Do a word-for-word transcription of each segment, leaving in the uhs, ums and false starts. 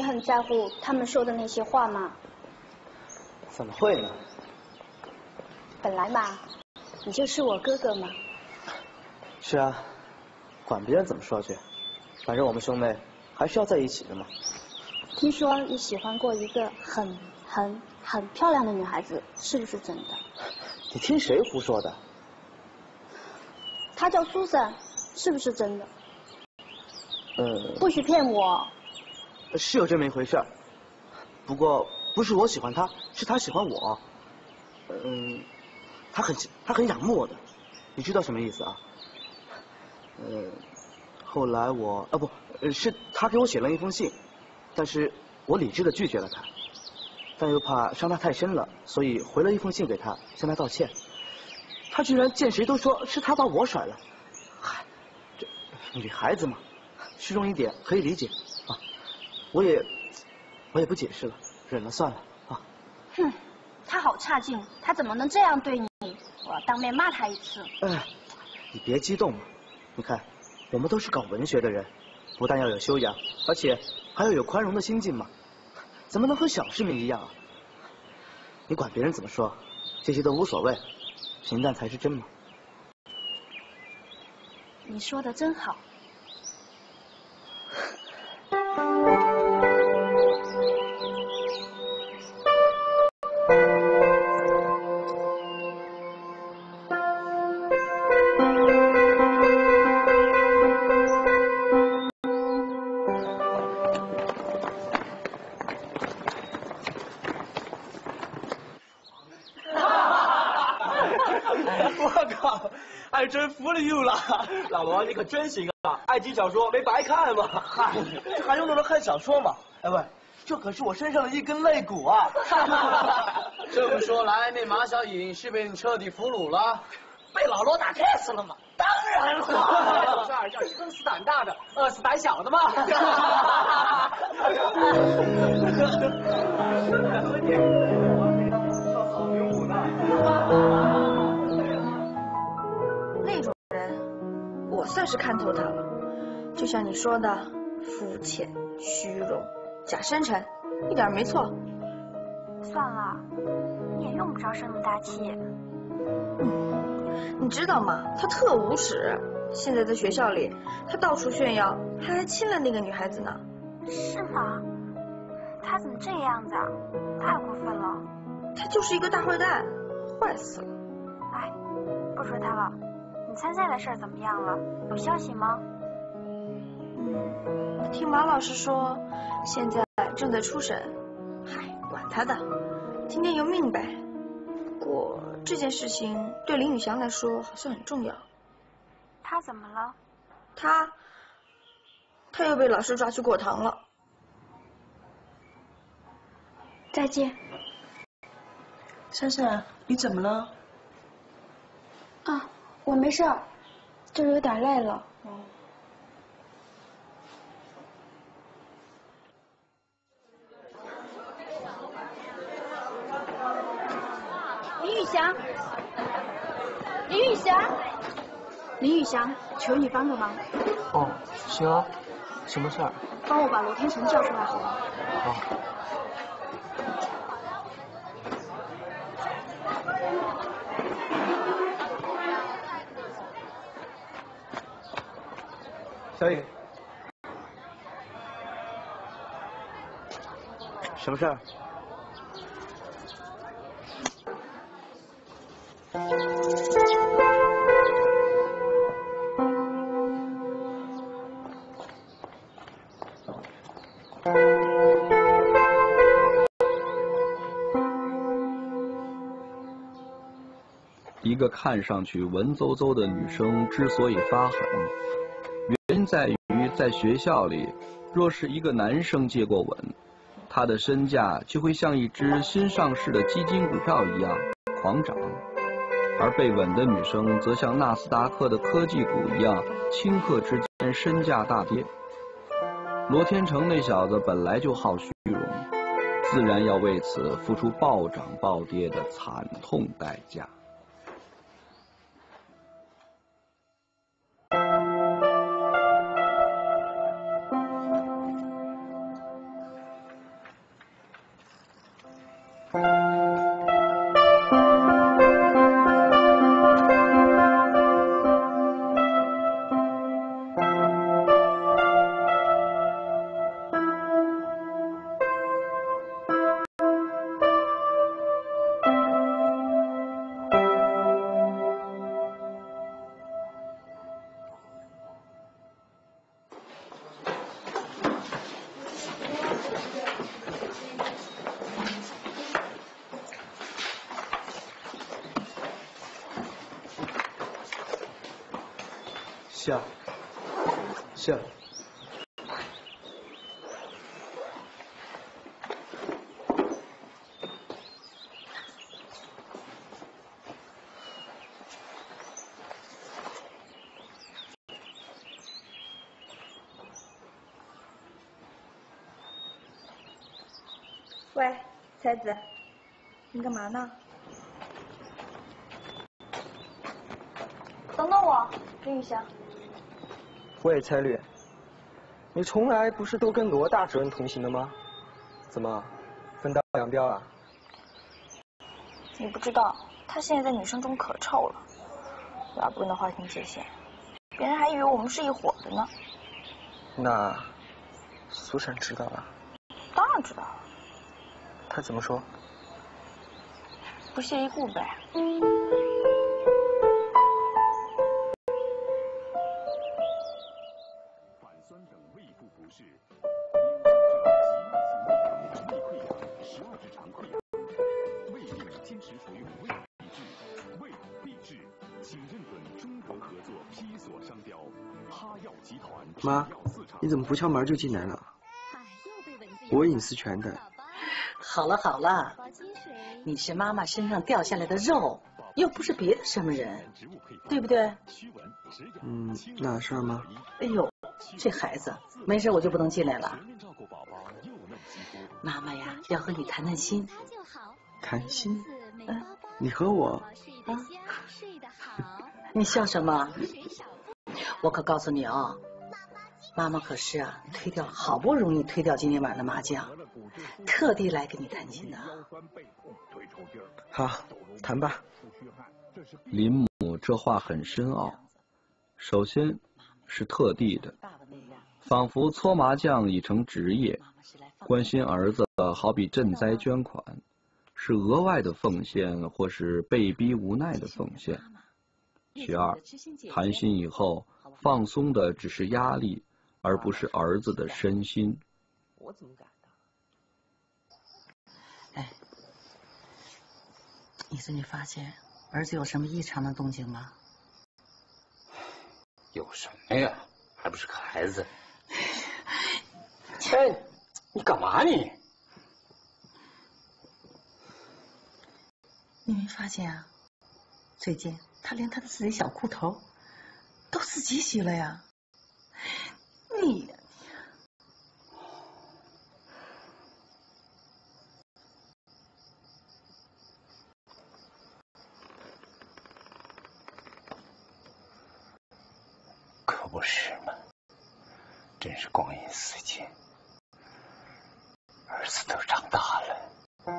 你很在乎他们说的那些话吗？ 怎么会呢？ 本来嘛，你就是我哥哥嘛。 是啊，管别人怎么说去，反正我们兄妹还是要在一起的嘛。 听说你喜欢过一个很很很漂亮的女孩子，是不是真的？ 你听谁胡说的？ 她叫苏珊，是不是真的？ 呃， 不许骗我。 是有这么一回事儿，不过不是我喜欢她，是她喜欢我。嗯，她很她很仰慕我的，你知道什么意思啊？呃，后来我啊不，是她给我写了一封信，但是我理智的拒绝了她，但又怕伤她太深了，所以回了一封信给她，向她道歉。她居然见谁都说是她把我甩了，嗨，这女孩子嘛，虚荣一点可以理解啊。我也我也不解释了，忍了算了啊。 哼，她好差劲，她怎么能这样对你？我要当面骂她一次。 哎，你别激动嘛，你看，我们都是搞文学的人，不但要有修养，而且还要有宽容的心境嘛，怎么能和小市民一样啊？你管别人怎么说，这些都无所谓，平淡才是真嘛。 你说的真好。 我靠，还真服了 you 了，老罗你可真行啊！爱情小说没白看嘛。嗨，这还用得着看小说吗？哎喂，这可是我身上的一根肋骨啊！ 这么说来，那马小颖是被你彻底俘虏了？ 被老罗打 case 了吗？当然了， 这儿叫生死胆大的，饿死胆小的嘛。 那种人，我算是看透他了。就像你说的，肤浅、虚荣、假深沉，一点没错。 算了，你也用不着生那么大气。 嗯，你知道吗？他特无耻。现在在学校里，他到处炫耀，他还亲了那个女孩子呢。 是吗？他怎么这样子啊？太过分了。 他就是一个大坏蛋，坏死了。 哎，不说他了，你参赛的事儿怎么样了？有消息吗？ 嗯，听马老师说，现在正在初审。嗨，管他的，听天由命呗。不过这件事情对林宇翔来说好像很重要。 他怎么了？ 他，他又被老师抓去过堂了。 再见。 珊珊，你怎么了？ 啊，我没事儿，就是有点累了。 哦。 林宇翔，林宇翔，林宇翔，求你帮个忙。 哦，行啊，什么事儿？ 帮我把罗天成叫出来好吗？ 好。 小颖，什么事儿？ 一个看上去文绉绉的女生之所以发狠，原因在于在学校里，若是一个男生接过吻，他的身价就会像一只新上市的基金股票一样狂涨，而被吻的女生则像纳斯达克的科技股一样，顷刻之间身价大跌。罗天成那小子本来就好虚荣，自然要为此付出暴涨暴跌的惨痛代价。 是啊，是啊。 喂，才子，你干嘛呢？等等我，林雨翔。 喂，蔡律，你从来不是都跟罗大主任同行的吗？怎么，分道扬镳啊？ 你不知道，他现在在女生中可臭了，要不跟他划清界限，别人还以为我们是一伙的呢。 那苏珊知道了？ 当然知道了。 他怎么说？ 不屑一顾呗。 反酸等胃部不适，因胃溃疡、十二指肠溃疡，胃病坚持服用胃必治，胃必治，请认准中国合作批所商标，哈药集团。 妈，你怎么不敲门就进来了？我隐私权的。 好了好了，你是妈妈身上掉下来的肉，又不是别的什么人，对不对？ 嗯，那事儿吗？ 哎呦，这孩子，没事我就不能进来了。妈妈呀，要和你谈谈心。 谈心？嗯，你和我？ 啊？你笑什么？我可告诉你哦，妈妈可是啊，推掉好不容易推掉今天晚上的麻将，特地来跟你谈心的。 好，谈吧。 林母这话很深奥，首先是特地的，仿佛搓麻将已成职业，关心儿子好比赈灾捐款，是额外的奉献或是被逼无奈的奉献。其二，谈心以后放松的只是压力，而不是儿子的身心。 我怎么敢的？哎，你最近发现儿子有什么异常的动静吗？ 有什么呀？还不是个孩子。哎，你干嘛你？ 你没发现啊？最近他连他的自己小裤头都自己洗了呀。你呀， 可不是嘛，真是光阴似箭，儿子都长大了。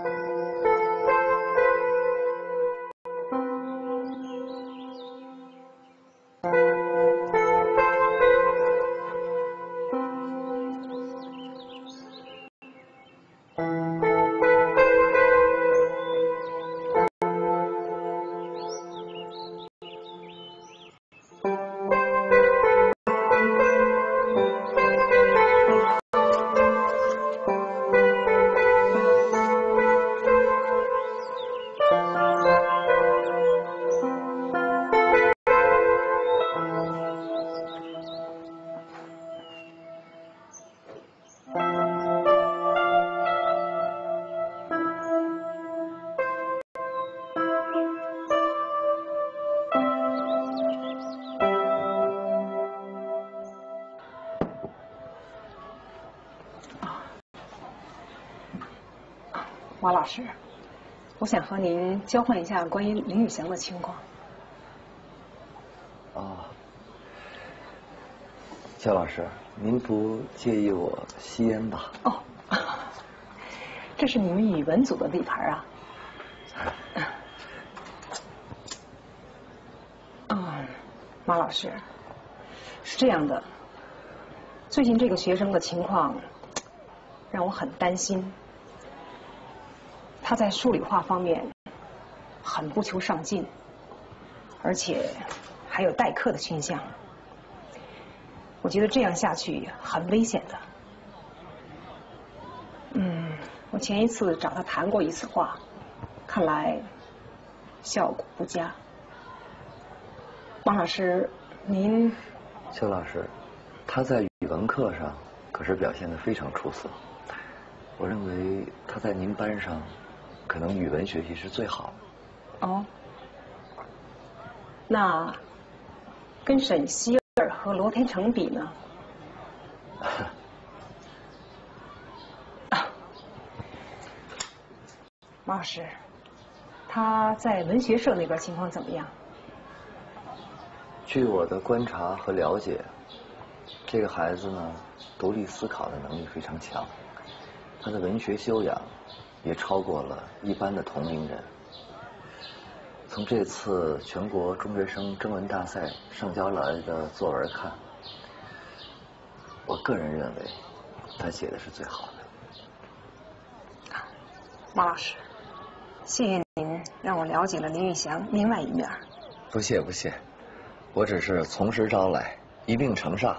马老师，我想和您交换一下关于林宇翔的情况。 啊，肖老师，您不介意我吸烟吧？ 哦，这是你们语文组的地盘啊。嗯，马老师，是这样的，最近这个学生的情况让我很担心。他在数理化方面很不求上进，而且还有代课的倾向。我觉得这样下去很危险的。嗯，我前一次找他谈过一次话，看来效果不佳。王老师，您邱老师，他在语文课上可是表现得非常出色。我认为他在您班上，可能语文学习是最好的。 哦，那跟沈希儿和罗天成比呢？马老师，他在文学社那边情况怎么样？ 据我的观察和了解，这个孩子呢，独立思考的能力非常强，他的文学修养也超过了一般的同龄人。从这次全国中学生征文大赛上交来的作文看，我个人认为他写的是最好的。 马老师，谢谢您让我了解了林玉祥另外一面。 不谢不谢，我只是从实招来，一并呈上。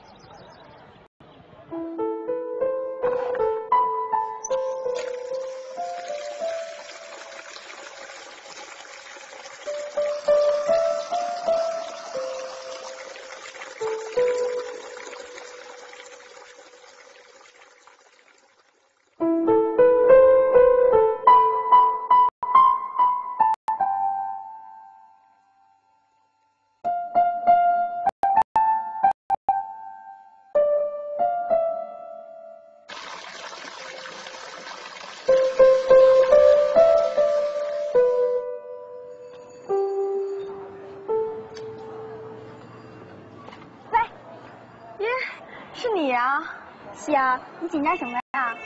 是啊，你紧张什么呀？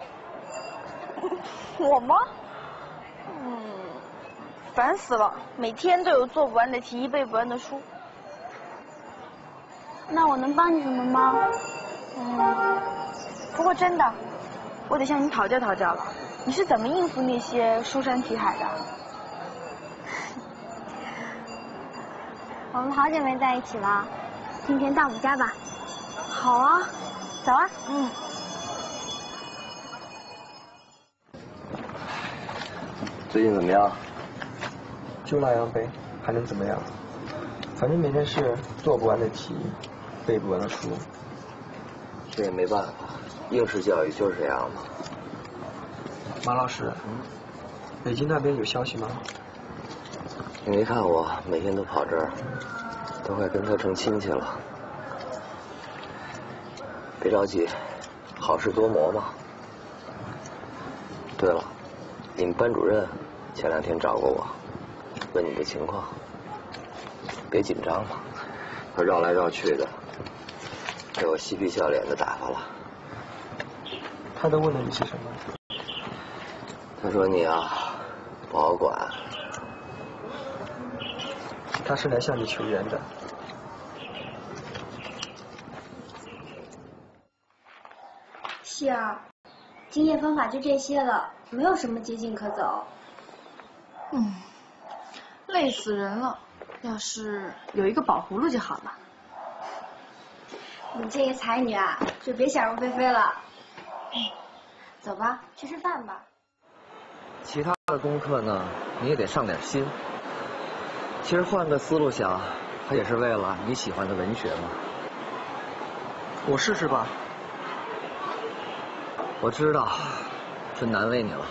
我吗？嗯，烦死了，每天都有做不完的题，背不完的书。 那我能帮你什么吗？ 嗯，不过真的，我得向你讨教讨教了。你是怎么应付那些书山题海的？ 我们好久没在一起了，今天到我们家吧。 好啊，走啊。嗯。 最近怎么样？ 就那样呗，还能怎么样？反正每天是做不完的题，背不完的书。 这也没办法，应试教育就是这样嘛。 马老师，嗯，北京那边有消息吗？ 你没看我每天都跑这儿，都快跟他成亲戚了。别着急，好事多磨嘛。对了，你们班主任前两天找过我，问你的情况。别紧张嘛，他绕来绕去的，给我嬉皮笑脸的打发了。 他都问了你些什么？ 他说你啊，不好管。 他是来向你求援的。 是啊，经验方法就这些了，没有什么捷径可走。 嗯，累死人了。要是有一个宝葫芦就好了。 你这个才女啊，就别想入非非了。走吧，去吃饭吧。 其他的功课呢，你也得上点心。其实换个思路想，它也是为了你喜欢的文学嘛。 我试试吧。 我知道，真难为你了。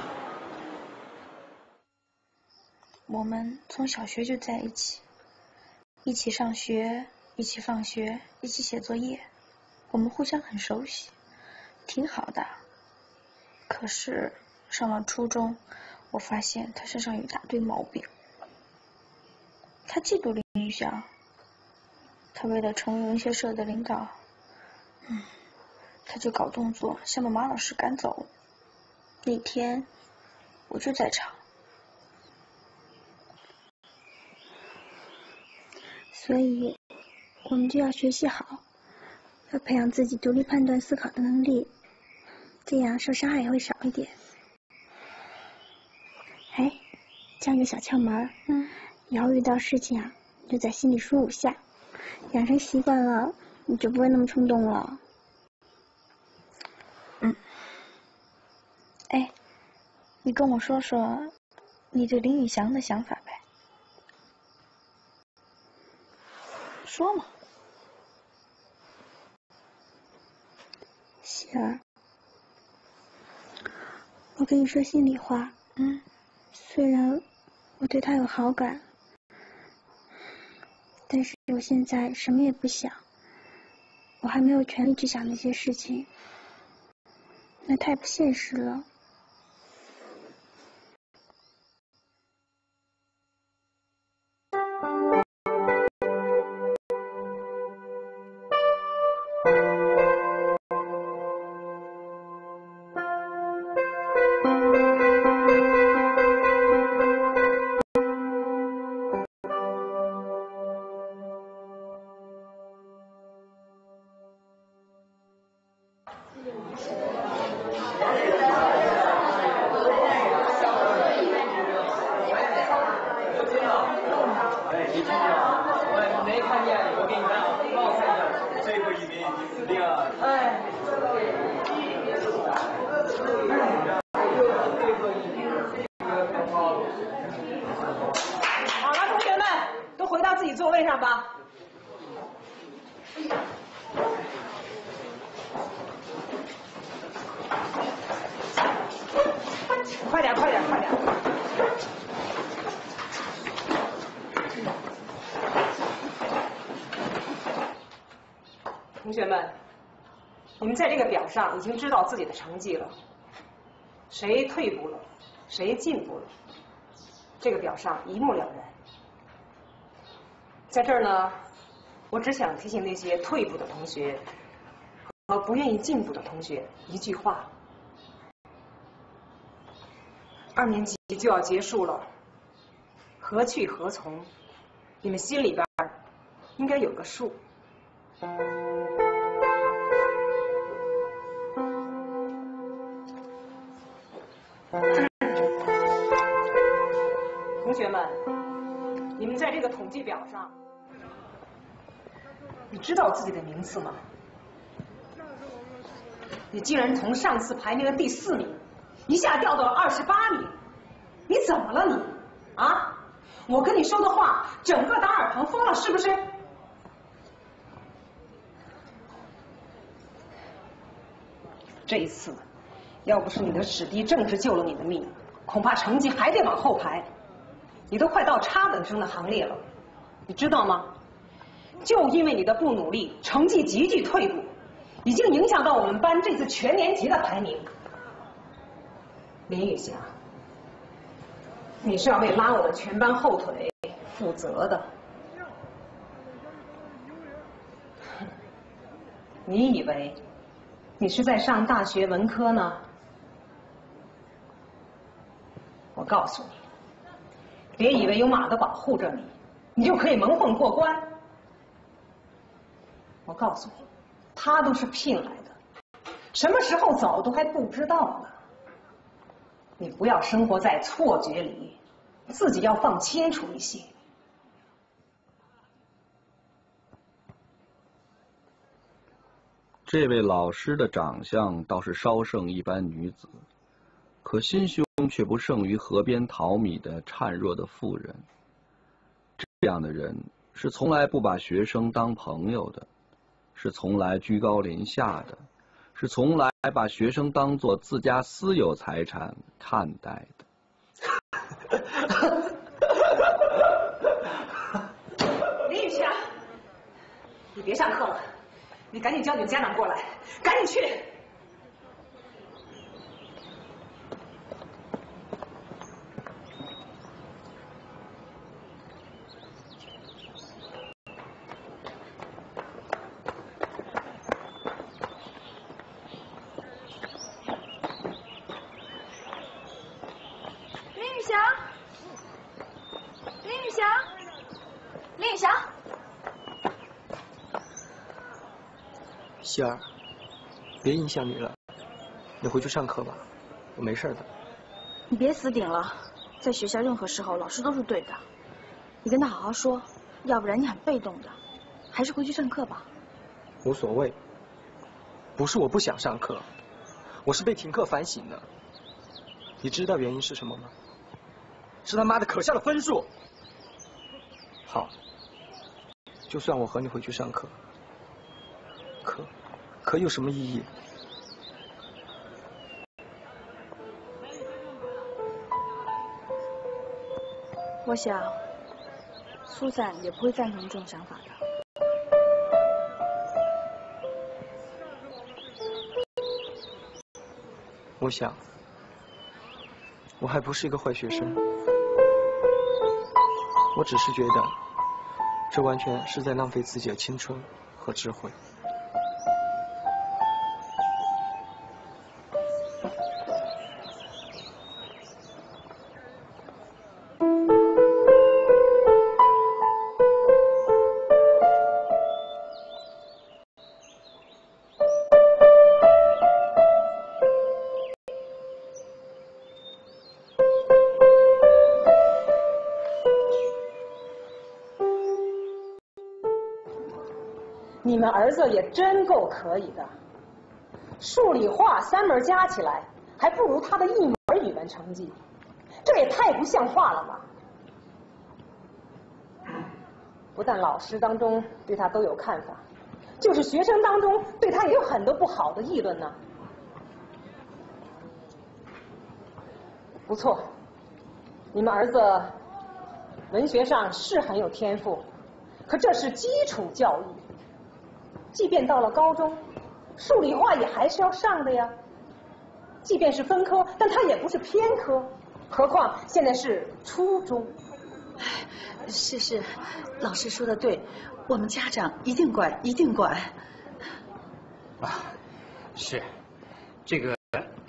我们从小学就在一起，一起上学，一起放学，一起写作业，我们互相很熟悉，挺好的。可是上了初中，我发现他身上有一大堆毛病。他嫉妒林玉祥，他为了成为文学社的领导，嗯，他就搞动作想把马老师赶走。那天我就在场。 所以，我们就要学习好，要培养自己独立判断、思考的能力，这样受伤害也会少一点。哎，教你个小窍门，嗯，以后遇到事情啊，你就在心里说五下，养成习惯了，你就不会那么冲动了。 嗯。哎，你跟我说说你对林宇翔的想法呗。说嘛。 希儿，我跟你说心里话， 嗯， 虽然我对他有好感，但是我现在什么也不想，我还没有权利去想那些事情，那太不现实了。 快点，快点，快点！同学们，你们在这个表上已经知道自己的成绩了，谁退步了，谁进步了，这个表上一目了然。在这儿呢，我只想提醒那些退步的同学和不愿意进步的同学一句话。二年级就要结束了，何去何从，你们心里边应该有个数。同学们，你们在这个统计表上，你知道自己的名次吗？你竟然从上次排名的第四名一下掉到了二十八名，你怎么了你？啊？我跟你说的话，整个达尔庞疯了是不是？这一次，要不是你的史地政治救了你的命，恐怕成绩还得往后排，你都快到差等生的行列了，你知道吗？就因为你的不努力，成绩急剧退步，已经影响到我们班这次全年级的排名。林雨霞，你是要为拉我们全班后腿负责的。你以为你是在上大学文科呢？我告诉你，别以为有马德保护着你，你就可以蒙混过关。我告诉你，他都是聘来的，什么时候走都还不知道呢。你不要生活在错觉里，自己要放清楚一些。 这位老师的长相倒是稍胜一般女子，可心胸却不胜于河边淘米的孱弱的妇人。这样的人是从来不把学生当朋友的，是从来居高临下的，是从来把学生当作自家私有财产看待的。 林雨霞，你别上课了，你赶紧叫你们家长过来，赶紧去。 林雨霞，林雨霞，林雨霞。 希儿，别影响你了，你回去上课吧，我没事的。 你别死顶了，在学校任何时候老师都是对的，你跟他好好说，要不然你很被动的，还是回去上课吧。 无所谓，不是我不想上课，我是被停课反省的。你知道原因是什么吗？是他妈的可笑的分数。好，就算我和你回去上课，可可有什么意义？ 我想，苏珊也不会赞同这种想法的。 我想，我还不是一个坏学生，我只是觉得，这完全是在浪费自己的青春和智慧。 你们儿子也真够可以的，数理化三门加起来还不如他的一门语文成绩，这也太不像话了吧！不但老师当中对他都有看法，就是学生当中对他也有很多不好的议论呢。不错，你们儿子文学上是很有天赋，可这是基础教育。即便到了高中，数理化也还是要上的呀。即便是分科，但它也不是偏科，何况现在是初中。 是是，老师说的对，我们家长一定管，一定管。 啊，是，这个，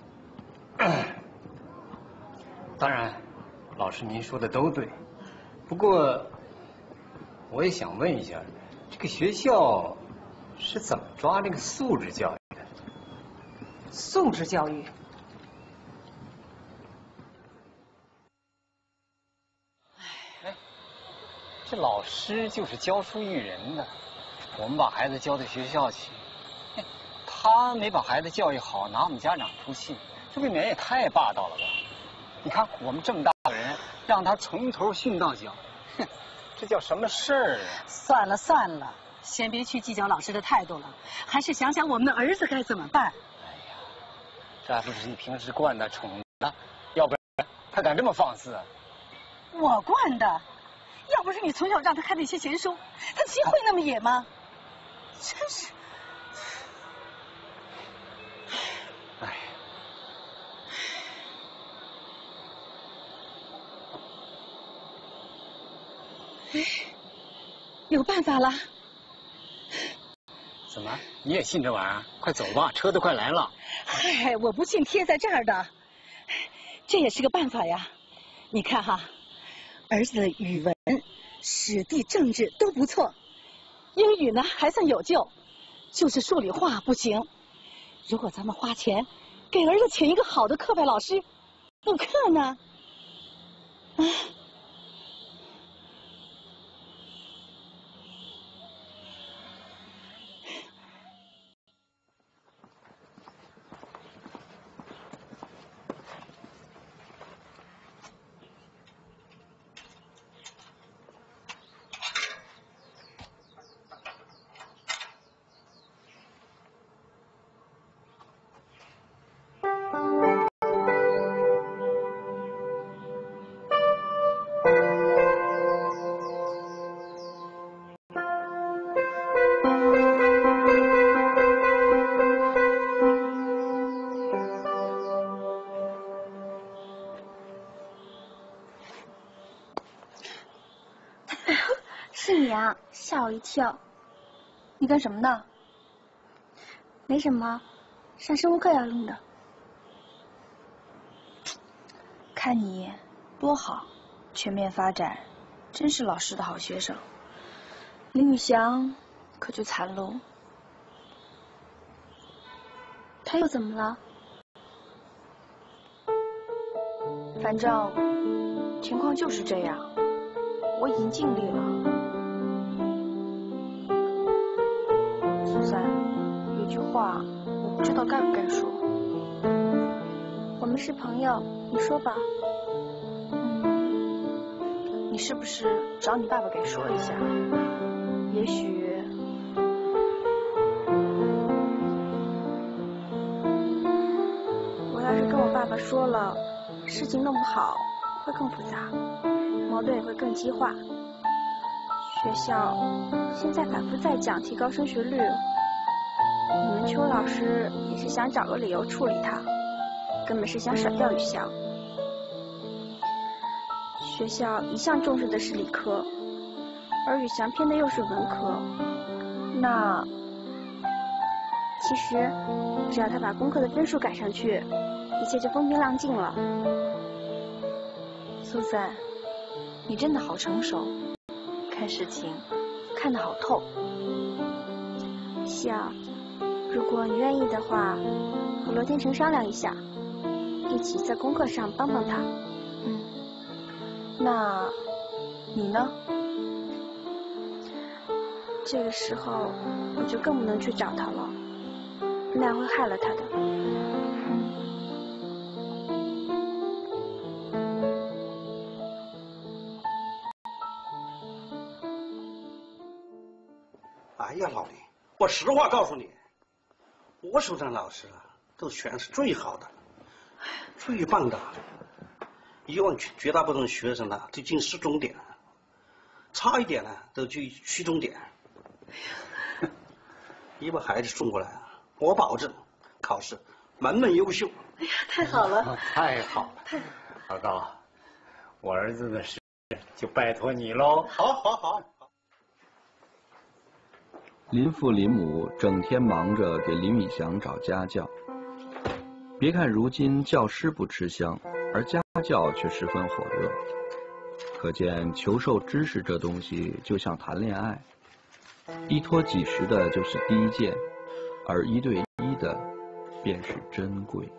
当然，老师您说的都对。不过，我也想问一下，这个学校是怎么抓这个素质教育的？ 素质教育？ 哎，这老师就是教书育人的，我们把孩子交到学校去，他没把孩子教育好，拿我们家长出气，这未免也太霸道了吧？你看我们这么大的人，让他从头训到脚，哼，这叫什么事儿啊？ 算了算了。先别去计较老师的态度了，还是想想我们的儿子该怎么办。哎呀，这还不是你平时惯他宠的，要不然他敢这么放肆啊？ 我惯的，要不是你从小让他看那些闲书，他岂会那么野吗？真是。 哎。 哎，有办法了。 怎么，你也信这玩意儿？快走吧，车都快来了。 嗨，我不信贴在这儿的，这也是个办法呀。你看哈，儿子的语文、史地、政治都不错，英语呢还算有救，就是数理化不行。如果咱们花钱给儿子请一个好的课外老师补课呢？啊。 是你啊，吓我一跳。 你干什么呢？ 没什么，上生物课要用的。 看你多好，全面发展，真是老师的好学生。林宇翔可就惨喽。 他又怎么了？ 反正情况就是这样，我已经尽力了。苏珊，有句话我不知道该不该说。 我们是朋友，你说吧。 嗯，你是不是找你爸爸给说一下？也许我要是跟我爸爸说了，事情弄不好会更复杂。 矛盾也会更激化。学校现在反复在讲提高升学率，你们邱老师也是想找个理由处理他，根本是想甩掉雨翔。学校一向重视的是理科，而雨翔偏的又是文科。那其实只要他把功课的分数改上去，一切就风平浪静了。 苏三，你真的好成熟，看事情看得好透。 是啊，如果你愿意的话，和罗天成商量一下，一起在功课上帮帮他。 嗯，那你呢？ 这个时候我就更不能去找他了，那样会害了他的。 哎呀，老李，我实话告诉你，我手上老师啊，都选是最好的，最棒的。以往绝大部分学生呢，都进市重点，差一点呢，都去区重点。你把孩子送过来，我保证考试门门优秀。 哎呀，太好了！ 太好了，太老高，我儿子的事就拜托你喽。 好，好，好。 林父林母整天忙着给林宇翔找家教。别看如今教师不吃香，而家教却十分火热。可见求授知识这东西就像谈恋爱，一拖几十的就是第一件，而一对一的便是珍贵。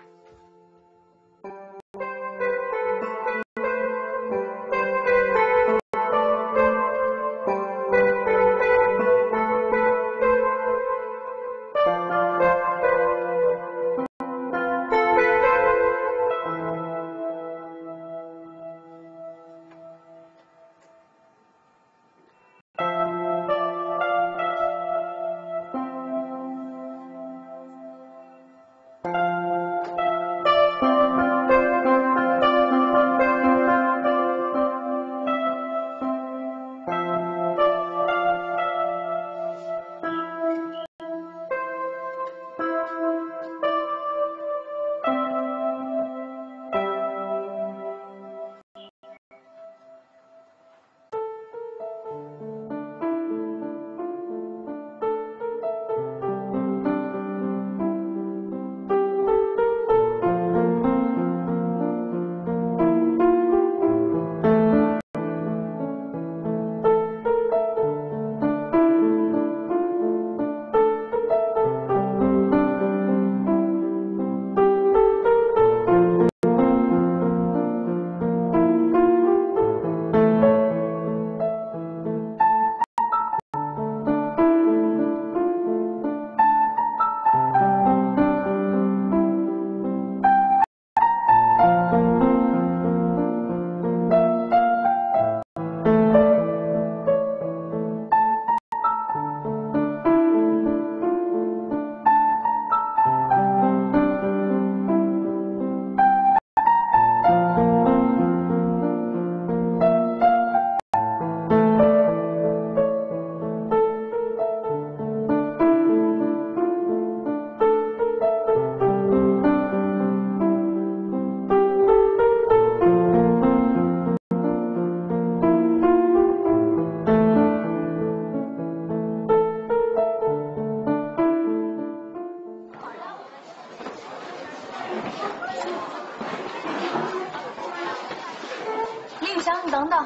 等等。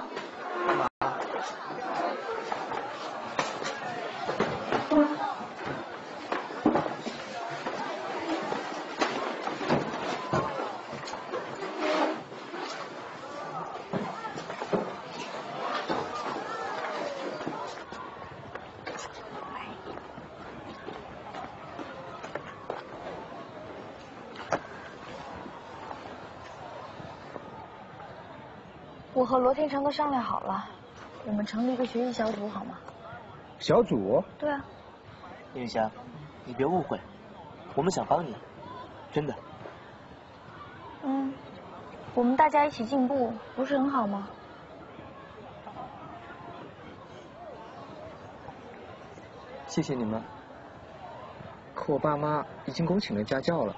我和罗天成都商量好了，我们成立一个学习小组，好吗？ 小组？ 对啊。 林雨霞，你别误会，我们想帮你，真的。 嗯，我们大家一起进步，不是很好吗？ 谢谢你们。可我爸妈已经给我请了家教了。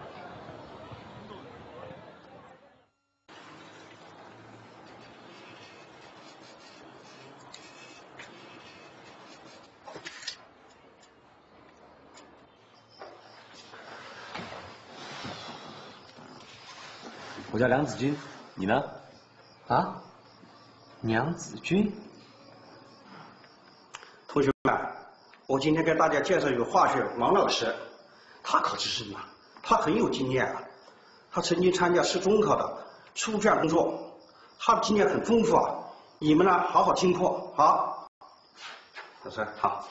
我叫梁子君，你呢？ 啊， 娘子军。 同学们，我今天给大家介绍一个化学王老师，他可是什么？他很有经验啊，他曾经参加市中考的出卷工作，他的经验很丰富啊。你们呢，好好听课，好。老师好。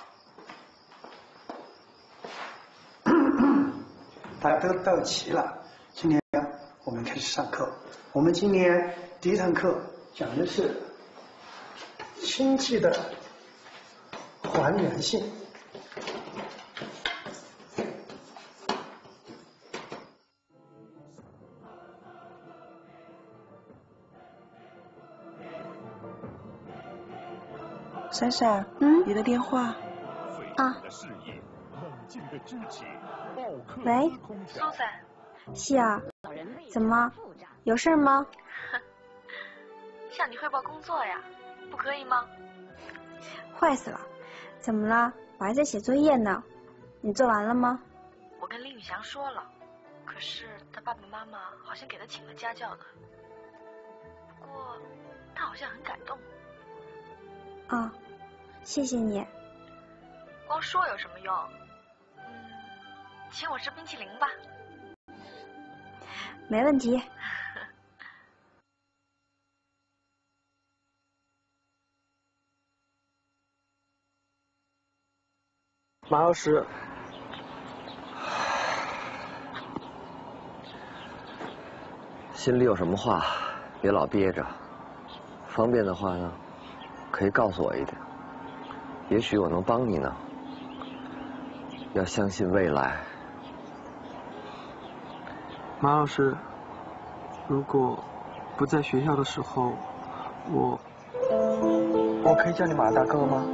大家都到齐了，今天我们开始上课。我们今天第一堂课讲的是氢气的还原性。 闪闪，嗯，你的电话。 啊。喂， 苏珊。 是啊，怎么？有事吗？ 向你汇报工作呀，不可以吗？ 坏死了！怎么了？我还在写作业呢。你做完了吗？ 我跟林宇翔说了，可是他爸爸妈妈好像给他请了家教的。不过他好像很感动。 啊，谢谢你。 光说有什么用？嗯，请我吃冰淇淋吧。 没问题。 马老师， 心里有什么话别老憋着，方便的话呢，可以告诉我一点，也许我能帮你呢。要相信未来。 马老师，如果不在学校的时候，我我可以叫你马大哥吗？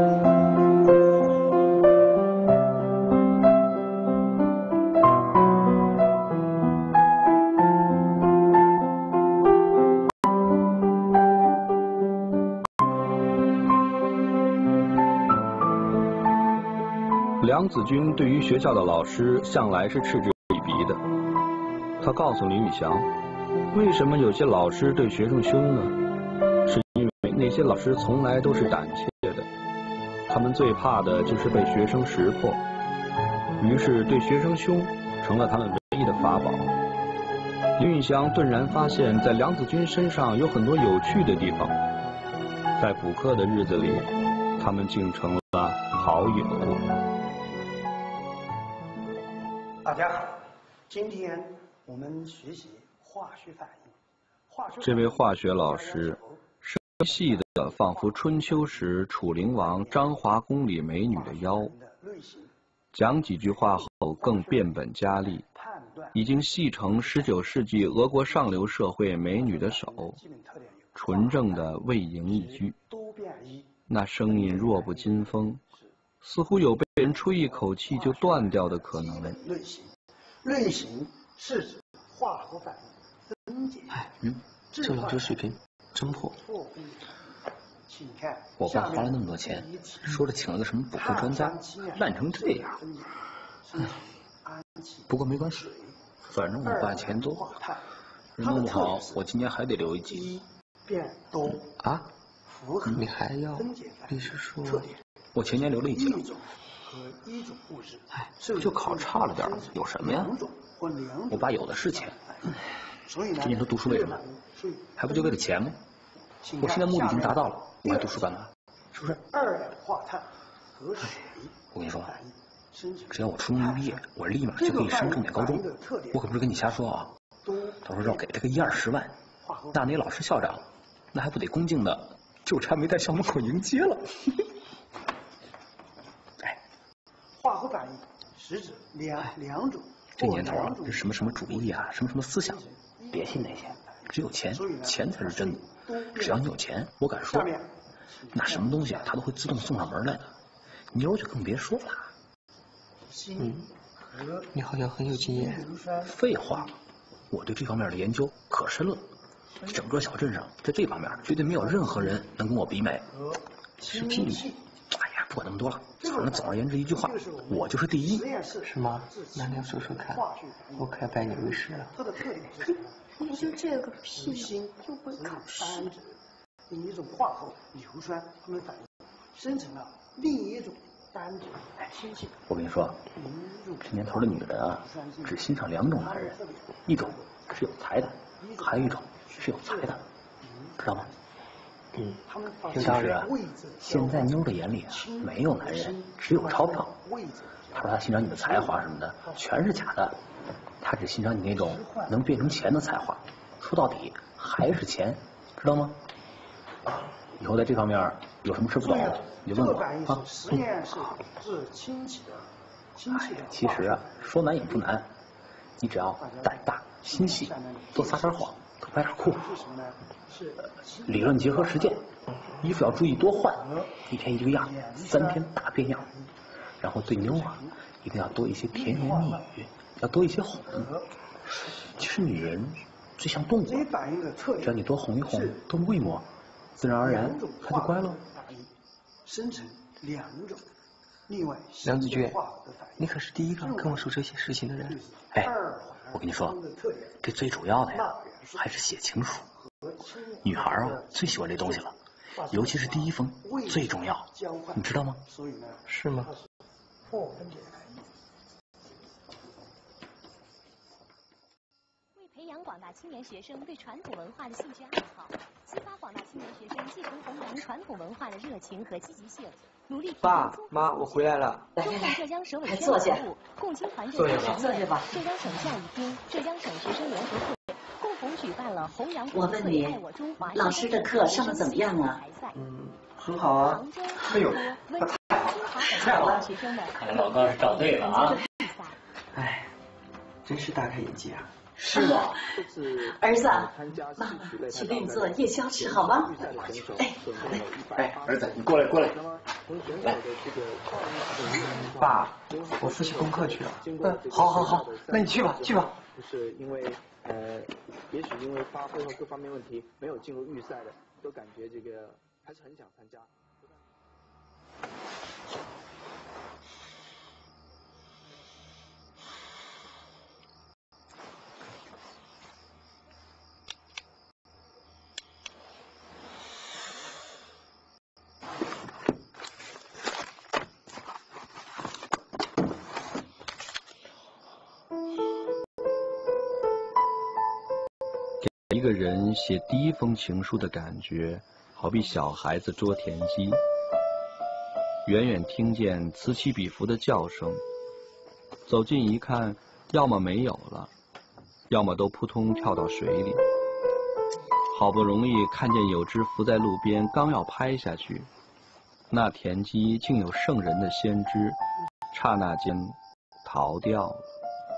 梁子军对于学校的老师向来是嗤之以鼻的。他告诉林宇翔，为什么有些老师对学生凶呢？是因为那些老师从来都是胆怯的，他们最怕的就是被学生识破，于是对学生凶成了他们唯一的法宝。林宇翔顿然发现，在梁子军身上有很多有趣的地方，在补课的日子里，他们竟成了好友。 大家好，今天我们学习化学反应。化学这位化学老师是细的，仿佛春秋时楚灵王张华宫里美女的腰。讲几句话后更变本加厉，已经细成十九世纪俄国上流社会美女的手，纯正的魏莹一居。那声音弱不禁风，似乎有被人吹一口气就断掉的可能。 类型，类型是指化合反应分解。 哎，嗯，这老师水平真破。 请看， 我爸花了那么多钱，说了请了个什么补课专家，烂成这样。嗯，不过没关系，反正我爸钱多，弄不好我今年还得留一级。 变多啊？你还要？你是说，我前年留了一级了。哎，就考差了点，有什么呀？我爸有的是钱。这年头读书为什么？还不就为了钱吗？我现在目的已经达到了，我还读书干嘛？是不是？ 二氧化碳和水。 我跟你说，只要我初中一毕业，我立马就可以升重点高中。我可不是跟你瞎说啊！到时候要给他个一二十万，那那老师校长，那还不得恭敬的就差没在校门口迎接了。 哎，化合反应实指两两种。 这年头啊，这什么什么主义啊，什么什么思想，别信那些，只有钱，钱才是真的。只要你有钱，我敢说，那什么东西啊，他都会自动送上门来的。妞就更别说了。 嗯， 你好像很有经验。 废话，我对这方面的研究可深了。整个小镇上，在这方面绝对没有任何人能跟我比美。是屁！哎呀，不管那么多了，反正总而言之一句话，我就是第一。 是吗？那你要说说看，我可要拜你为师了。 你就这个屁，又不会考试。 另一种化合物硫酸，它们反应生成了另一种单子氢气。 我跟你说，这年头的女人啊，只欣赏两种男人，一种是有才的，还有一种是有才的，知道吗？ 嗯， 其实啊，现在妞的眼里啊，没有男人，只有钞票。她说她欣赏你的才华什么的，全是假的。她只欣赏你那种能变成钱的才华。说到底还是钱，知道吗？以后在这方面有什么吃不懂，你就问我啊。嗯。哎，其实啊，说难也不难，你只要胆大心细，多撒点谎，多摆点酷。理论结合实践，衣服要注意多换，一天一个样，三天大变样。然后对妞啊，一定要多一些甜言蜜语，要多一些哄。其实女人最像动物，只要你多哄一哄，多摸一摸，自然而然她就乖了。 生成两种，另外梁子俊，你可是第一个跟我说这些事情的人。 哎，我跟你说，这最主要的呀，还是写情书。女孩啊，最喜欢这东西了，尤其是第一封最重要，你知道吗？ 是吗？ 为培养广大青年学生对传统文化的兴趣爱好，激发广大青年学生继承弘扬传统文化的热情和积极性，努力。 爸妈，我回来了。 中共浙江省委宣坐下。 共青团坐下吧，坐下吧。 浙江省教育厅、浙江省学生联合会共同举办了弘扬我问你，老师的课上的怎么样啊？ 嗯，很好啊。哎呦，那太好了！ 看来老高是找对了啊。 哎，真是大开眼界啊！ 是啊，儿子，妈妈去给你做夜宵吃好吗？哎， 哎，儿子，你过来过来。来， 爸，我复习功课去了。嗯，好好好，那你去吧，去吧。 就是因为呃，也许因为发挥和各方面问题没有进入预赛的，都感觉这个还是很想参加。 一个人写第一封情书的感觉，好比小孩子捉田鸡，远远听见此起彼伏的叫声，走近一看，要么没有了，要么都扑通跳到水里。好不容易看见有只浮在路边，刚要拍下去，那田鸡竟有圣人的先知，刹那间逃掉了。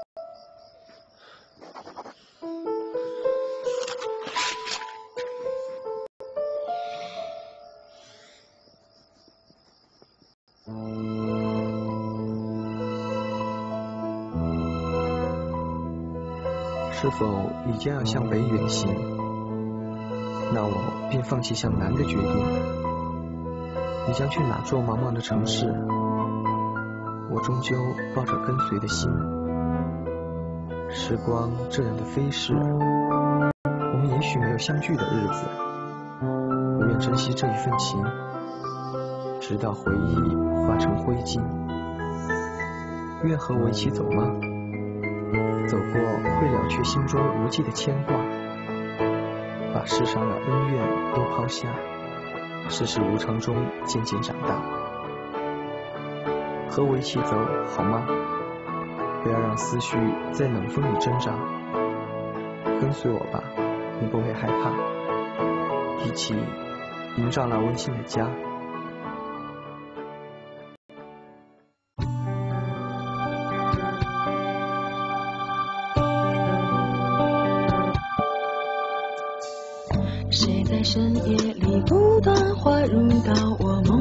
是否你将要向北远行？那我便放弃向南的决定。你将去哪座茫茫的城市？我终究抱着跟随的心。时光这样的飞逝，我们也许没有相聚的日子。我愿珍惜这一份情，直到回忆化成灰烬。愿和我一起走吗？走过会了却心中无际的牵挂，把世上的恩怨都抛下，世事无常中渐渐长大。和我一起走好吗？不要让思绪在冷风里挣扎，跟随我吧，你不会害怕，一起营造那温馨的家。 谁在深夜里不断滑入到我梦